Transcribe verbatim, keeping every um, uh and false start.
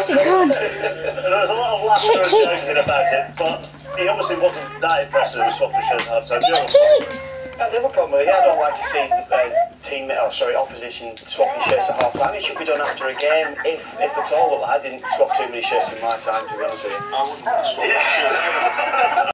course you can. There was a lot of laughter and joking about it, but he obviously wasn't that impressed with swapping shirts at half time. Get kicks. Uh, the other problem with it, I don't like to see uh, team, oh sorry, opposition swapping shirts at half time. It should be done after a game, if if at all. But I didn't swap too many shirts in my time, to be honest with you. I wouldn't swap.